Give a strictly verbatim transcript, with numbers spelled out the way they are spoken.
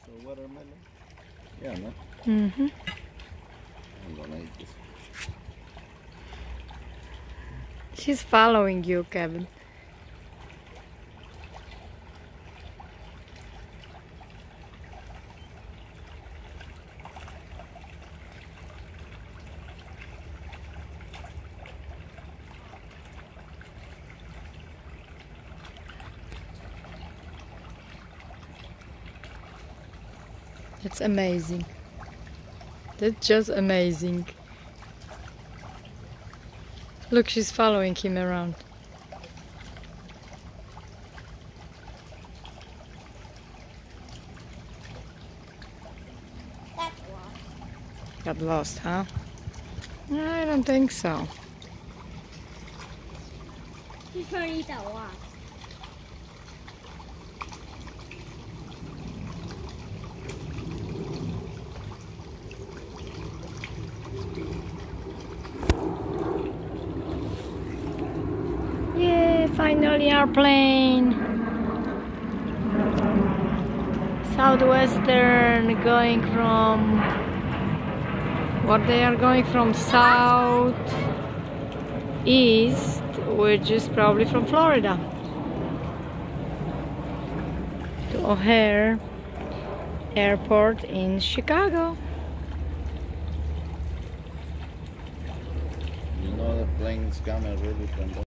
So watermelon? Yeah, no? Mm-hmm. I'm gonna eat this. She's following you, Kevin. It's amazing. That's just amazing. Look, she's following him around. That's lost. Got lost, huh? I don't think so. She's trying to eat that wasp. Yay, finally airplane. Southwestern going from what they are going from south east, which is probably from Florida, to O'Hare Airport in Chicago. You know the plane's coming really from